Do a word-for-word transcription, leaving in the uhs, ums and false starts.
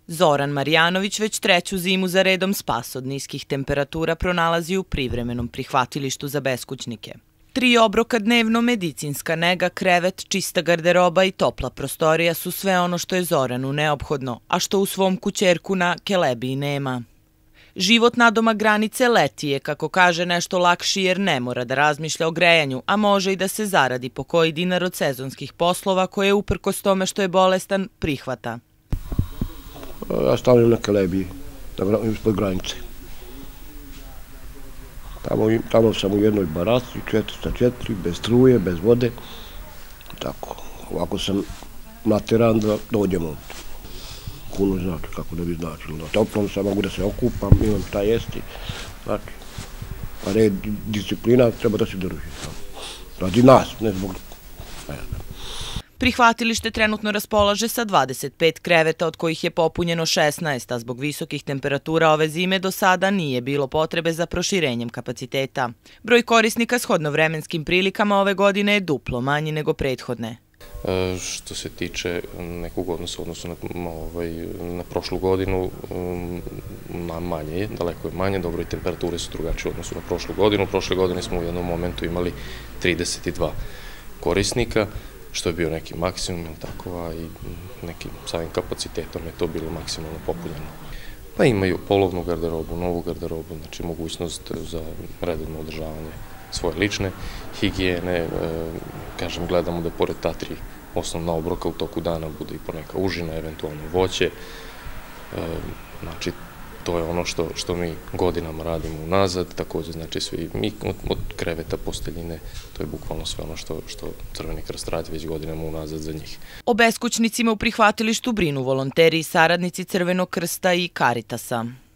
Zoran Marjanović već treću zimu za redom spas od niskih temperatura pronalazi u privremenom prihvatilištu za beskućnike. Tri obroka dnevno, medicinska nega, krevet, čista garderoba i topla prostorija su sve ono što je Zoranu neophodno, a što u svom kućerku na Kelebiji nema. Život nadomak granice leti je, kako kaže, nešto lakši jer ne mora da razmišlja o grejanju, a može i da se zaradi po koji dinar od sezonskih poslova koje, uprkos tome što je bolestan, prihvata. Ja stanujem na Kelebiji, ispod granice. Tamo, tamo sam u jednoj baraki, četiri na četiri, bez struje, bez vode. Tako, ovako sam nateran da dođem ovdje. Puno znači, kako da bi značilo. Na toplom sam, mogu da se okupam, imam šta jesti. Znači, a red, disciplina treba da se drži. Radi nas, ne zbog... Prihvatilište trenutno raspolaže sa dvadeset pet kreveta, od kojih je popunjeno šesnaest, a zbog visokih temperatura ove zime do sada nije bilo potrebe za proširenjem kapaciteta. Broj korisnika shodno vremenskim prilikama ove godine je duplo manji nego prethodne. Što se tiče nekog odnosa odnosno na prošlu godinu, manje je, daleko je manje, dobro i temperature su drugačije u odnosu na prošlu godinu. Prošle godine smo u jednom momentu imali trideset dva korisnika, što je bio neki maksimum, a i nekim samim kapacitetom je to bilo maksimalno popunjeno. Pa imaju polovnu garderobu, novu garderobu, znači mogućnost za redovno održavanje svoje lične higijene. Kažem, gledamo da pored ta tri osnovna obroka u toku dana bude i poneka užina, eventualno voće. Znači, to je ono što, što mi godinama radimo unazad, također znači svi mi od kreveta, posteljine, to je bukvalno sve ono što, što Crveni krst radi već godinama unazad za njih. O beskućnicima u prihvatilištu brinu volonteri i saradnici Crvenog krsta i Karitasa.